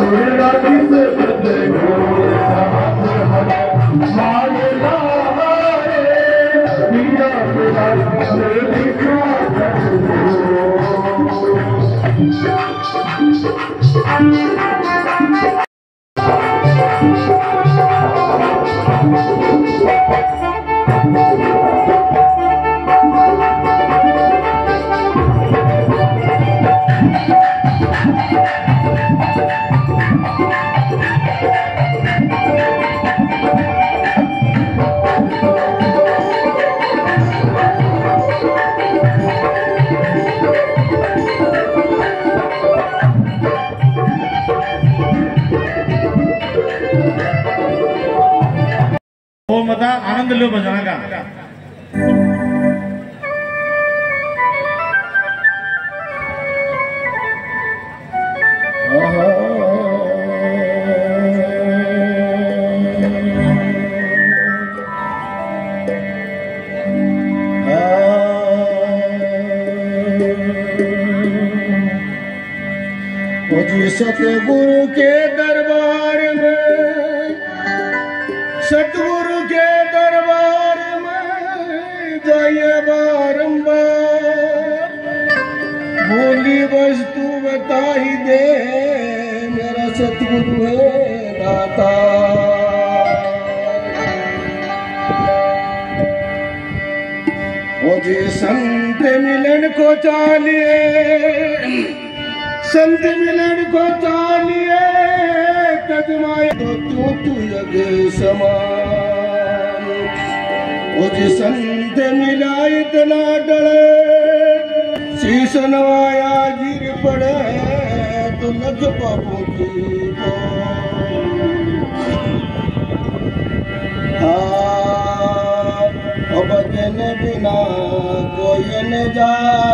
मता आनंद लो भजना का। सतगुरु के दरबार में, सतगुरु के दरबार में जाइए बारंबार, भोली वस्तु बता ही दे, मेरा सतगुरु है दाता। ओ जी संत मिलन को चालिए, संत मिलन को चालिए, कदमाए तो तू यगे समान। उज संत मिला इतना डरे, शीश नवाया गिर पड़े, तो लग बाबू की भजन बिना कोई न जा।